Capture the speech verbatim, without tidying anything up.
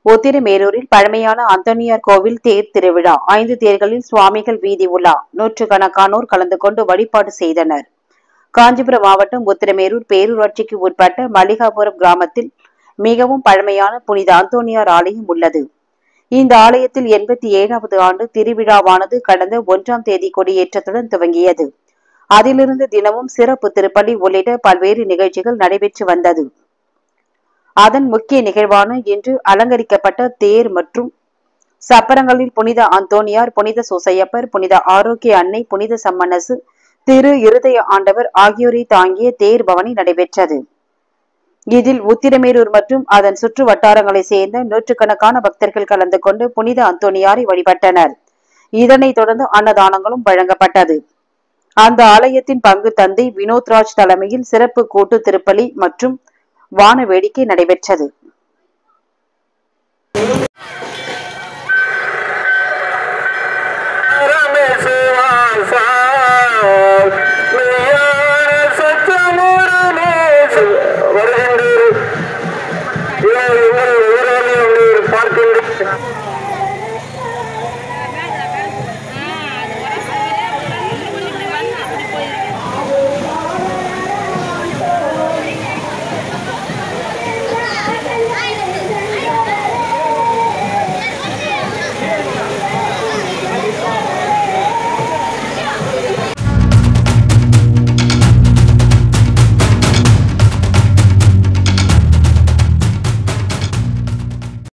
உத்திரமேரூரில் பழமையான அந்தோனியார் கோவில் தேர் திருவிழா. ஐந்து தேர்களில் சுவாமிகள் வீதி உலா. நூற்றுக்கணக்கானோர் கலந்து கொண்டு வழிபாடு செய்தனர். காஞ்சிபுரம் மாவட்டம் உத்திரமேரூர் பேரூராட்சிக்கு உட்பட்ட மல்லிகாபுரம் கிராமத்தில் மிகவும் பழமையான புனித அந்தோனியார் ஆலயம் உள்ளது. இந்த ஆலயத்தில் எண்பத்தி ஏழாவது ஆண்டு திருவிழாவானது கடந்த ஒன்றாம் தேதி கொடியேற்றத்துடன் துவங்கியது. அதிலிருந்து தினமும் சிறப்பு திருப்பலி உள்ளிட்ட பல்வேறு நிகழ்ச்சிகள் நடைபெற்று வந்தது. அதன் முக்கிய நிகழ்வான இன்று அலங்கரிக்கப்பட்ட தேர் மற்றும் சப்பரங்களில் புனித அந்தோனியார், புனித சூசையப்பர், புனித ஆரோக்கிய அன்னை, புனித சம்மனசு, திரு இருதய ஆண்டவர் ஆகியோரை தாங்கிய தேர் பவனி நடைபெற்றது. இதில் உத்திரமேரூர் மற்றும் அதன் சுற்று வட்டாரங்களை சேர்ந்த நூற்றுக்கணக்கான பக்தர்கள் கலந்து கொண்டு புனித அந்தோனியாரை வழிபட்டனர். இதனைத் தொடர்ந்து அன்னதானங்களும் வழங்கப்பட்டது. அந்த ஆலயத்தின் பங்கு தந்தை வினோத்ராஜ் தலைமையில் சிறப்பு கூட்டு திருப்பலி மற்றும் வான வேடிக்கை நடைபெற்றது. வருகின்ற